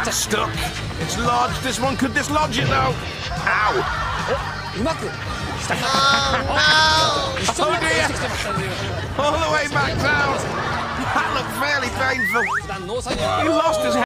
Stuck. It's lodged. This one could dislodge it though. Ow. Oh dear. All the way back down. That looked fairly painful. He lost his head.